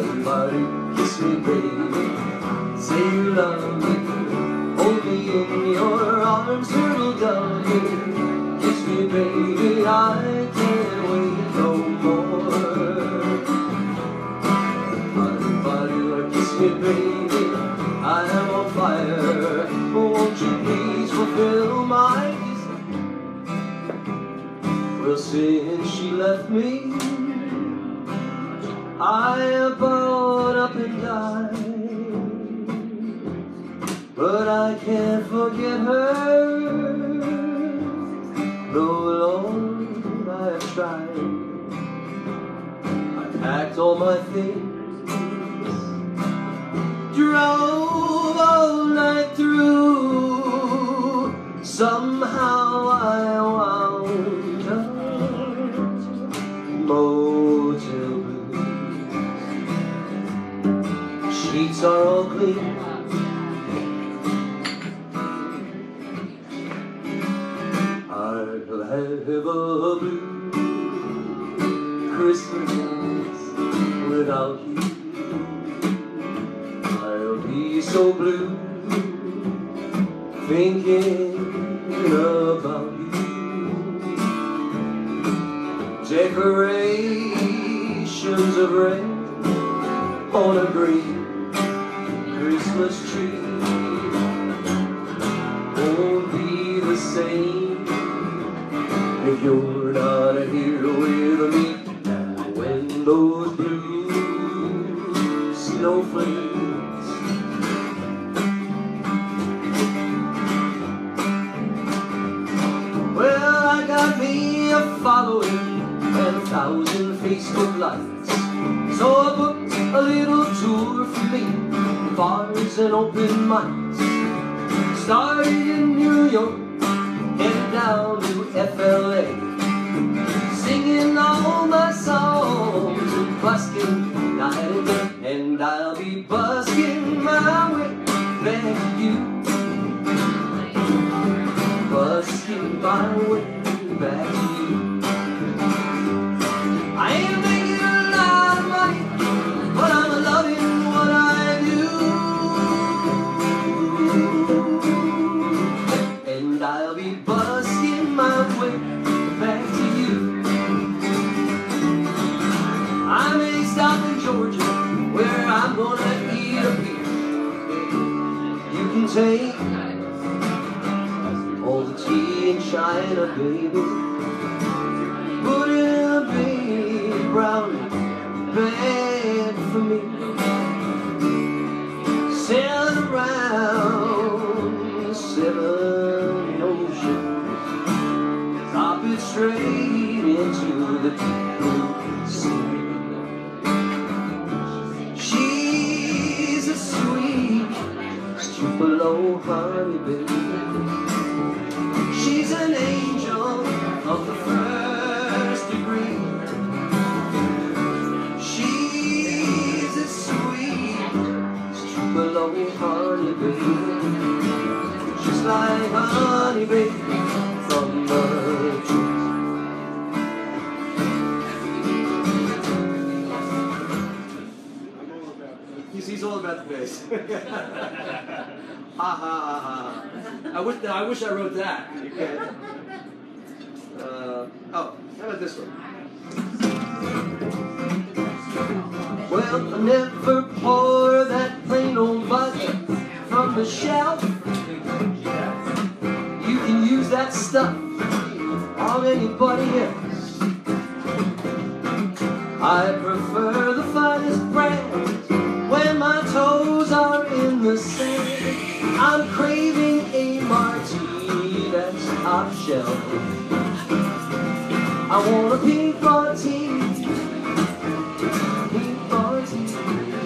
Everybody kiss me, baby. Say you love me. Hold me in your arms, turtle dove. Kiss me, baby, I can't wait no more. Everybody kiss me, baby, I am on fire. Won't you please fulfill my kiss? Well, since she left me, I have bowed up and died. But I can't forget her, though Lord I have tried. I packed all my things, drove all night through. Somehow I wound up Motel Blues. Sheets are all clean, I'll have a blue Christmas without you. I'll be so blue thinking about you. Decorations of red on a green Christmas tree won't be the same if you're not here with me. And when those blue snowflakes well, I got me a following and 1,000 Facebook likes, so I booked a little tour for me, bars and open mics. Started in New York, headed down to FLA, singing all my songs and busking night and day. And I'll be busking my way back to you, busking my way back to you. I ain't making a lot of money, but I'm loving what I do. And I'll be busking my way back to you. I may stop in Georgia, where I'm gonna eat a beer. You can take all the tea in China, baby. Put it in a big brown bag for me. Sail around 7 oceans, drop it straight into the deep blue sea. She's a sweet Tupelo honey, baby. She's an angel of the first degree. She's a sweet Tupelo honey, baby. She's like honey, baby, from the tree. He's all about the bass. Ha ha ha ha. I wish I wrote that. You can. Oh, how about this one? Well, I never pour that plain old vodka from the shelf. You can use that stuff on anybody else. I prefer the finest brands when my toes are in the sand. I'm craving a martini that's top shelf. I want a pink martini, pink martini,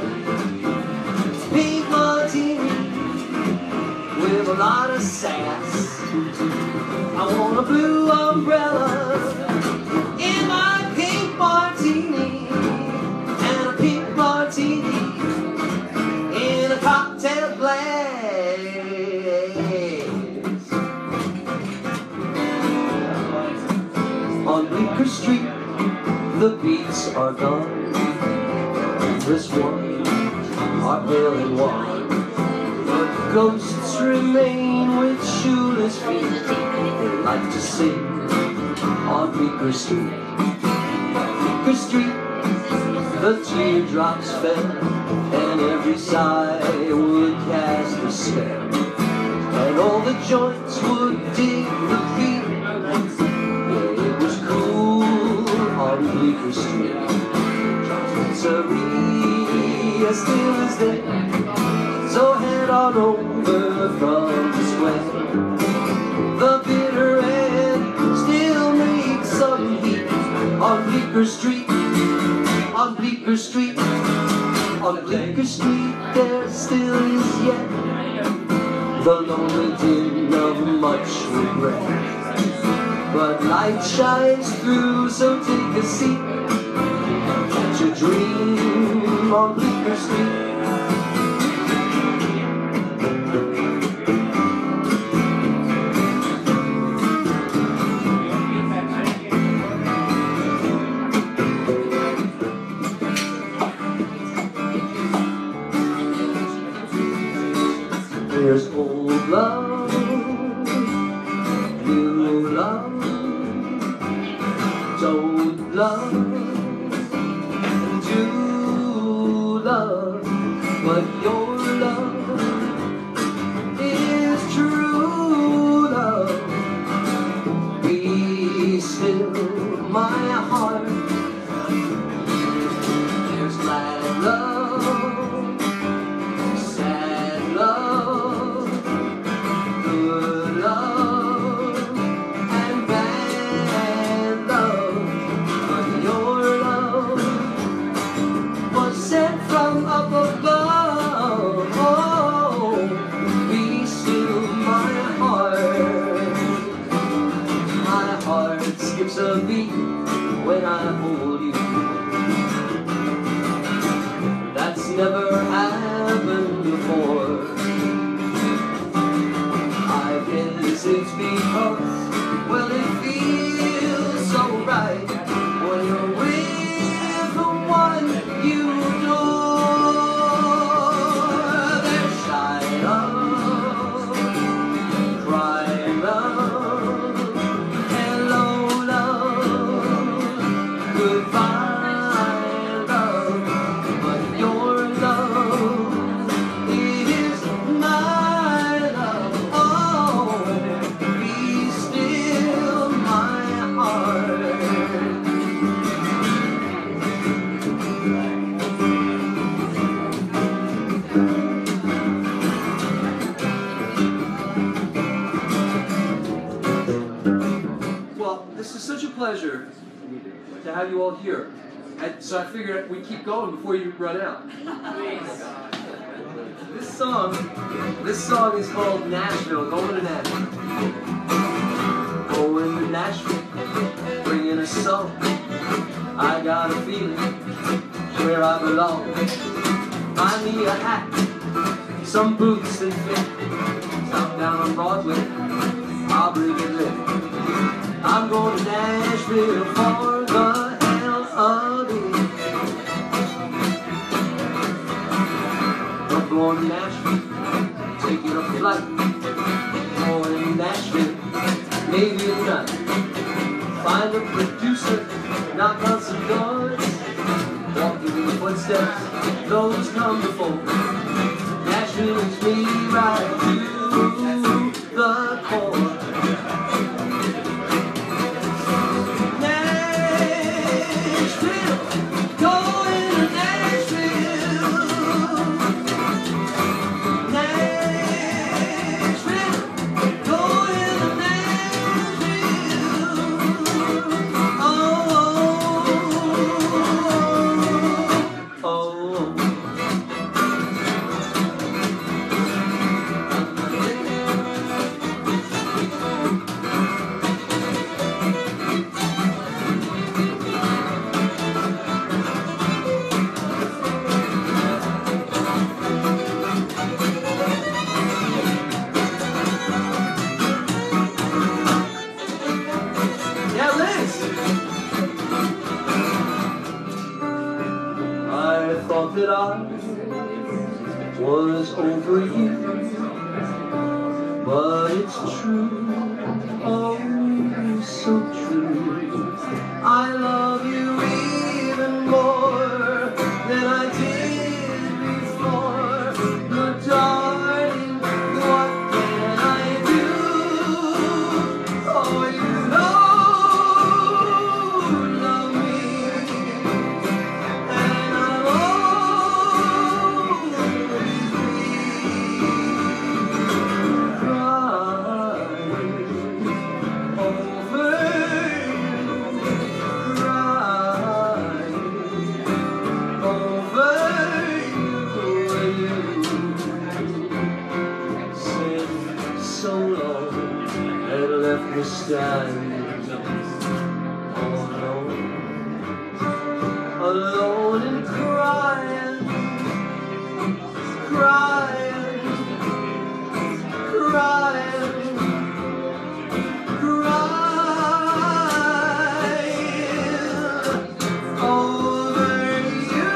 pink martini with a lot of sass. I want a blue umbrella in my pink martini, and a pink martini in a cocktail glass. On Bleecker Street, the beats are gone. faceless ones are pale and wan, but ghosts remain with shoeless feet. They like to sing on Bleecker Street. Bleecker Street, the teardrops fell, and every sigh would cast a spell, and all the joints would dig the beat. It was cool on Bleecker Street. Pizzeria still is there, so head on over from the square. The bitter end still makes some heat on Bleecker Street, on Bleecker Street, on Bleecker Street. There still is yet the lonely din of much regret, but light shines through, so take a seat. Catch a dream on Bleecker Street. There's old love, new love, old love, and true love, but your love is true love. Be still, my heart. There's glad love, sad love, good love, and bad love. But your love was sent from up above. Oh, be still, my heart. My heart skips a beat when I hold you. That's never happened before. I guess it's because, well, it feels so right when you're with the one you adore. There's shy love, cry love, hello love, goodbye love, but your love is my love. Oh, be still, my heart. Well, this is such a pleasure to have you all here. And so I figured we'd keep going before you run out. This song is called Nashville, Going to Nashville. Going to Nashville, bringing a song. I got a feeling where I belong. Buy me a hat, some boots and fit. Stop down on Broadway, I'll bring it in. I'm going to Nashville for the hell of it. I'm going to Nashville, taking a flight. Going to Nashville, maybe tonight. Find a producer, knock on some doors, walking in the footsteps those come before. Nashville leads me right to the core. thought that I was over you, but it's true, oh, so true. I love you even more than I did before. But darling, what can I do? Oh, you know you love me, and I'll always be crying over so long and left me standing all alone, alone and crying, crying, crying, crying over you.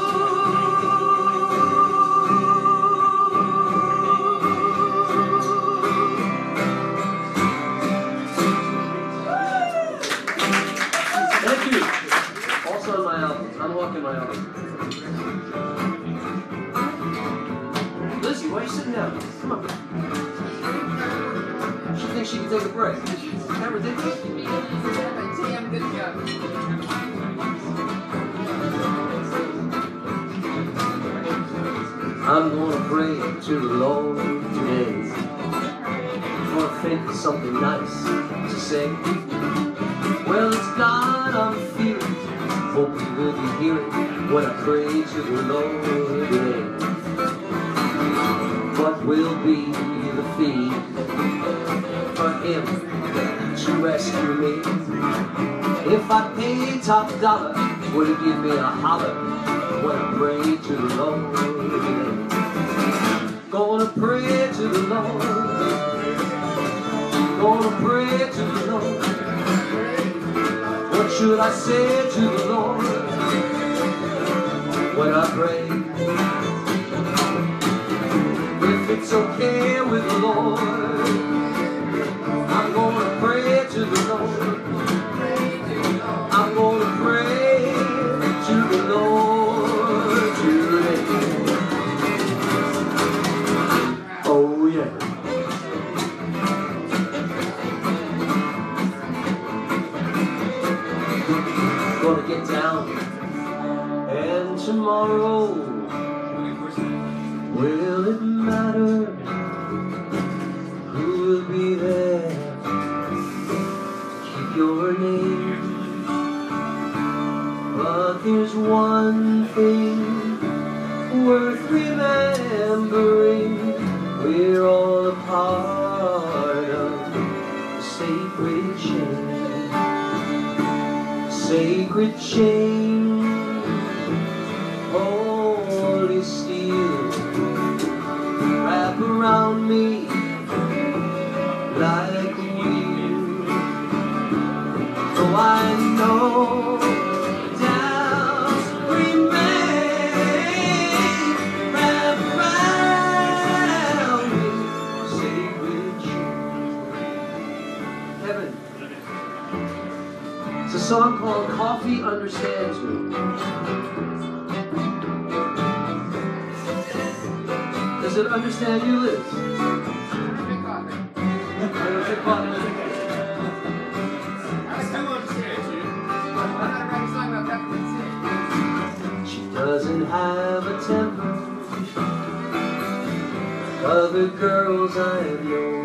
Thank you. Also on my album. I'm walking my album. Lizzie, why are you sitting down? Come on. She thinks she can take a break. Isn't that ridiculous? Damn good job. I'm gonna pray to the Lord today for a think of something nice to say. Well, it's God I'm feeling, hope you will be hearing when I pray to the Lord today. What will be the fee for Him to rescue me? If I pay top dollar, will He give me a holler when I pray to the Lord today? Gonna pray to the Lord, gonna pray to the Lord. What should I say to the Lord when I pray? If it's okay with the Lord, I'm gonna pray to the Lord. I'm gonna pray to the Lord today. Oh yeah. Gonna get down, and tomorrow, will it matter who will be there? Keep your name, but there's one thing worth remembering: we're all a part of the sacred chain. Sacred chain, holy steel, wrap around me like a wheel. Oh, I know doubts remain, wrap around me, sacred chain. Heaven. It's a song called Kopi Understands Me. Does it understand you, Liz? I don't think Kopi understands. She doesn't have a temper, other girls I have known.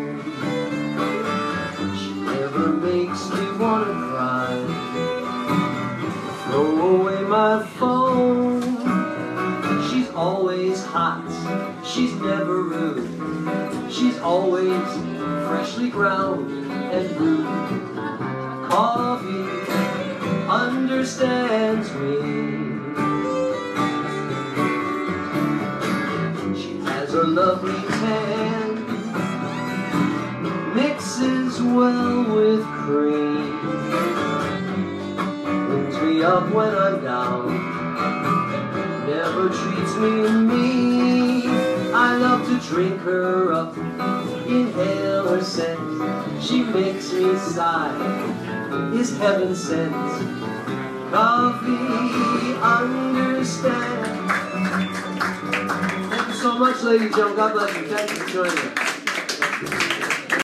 She never makes me wanna cry. Throw away my phone. She's always hot, she's never rude. She's always freshly ground and brewed. Kopi understands me. She has a lovely tan, mixes well with cream, brings me up when I'm down, never never treats me mean. I love to drink her up, inhale her scent. She makes me sigh, is heaven sent. Kopi, understand. Thank you so much, ladies and gentlemen. God bless you. Thank you for joining us.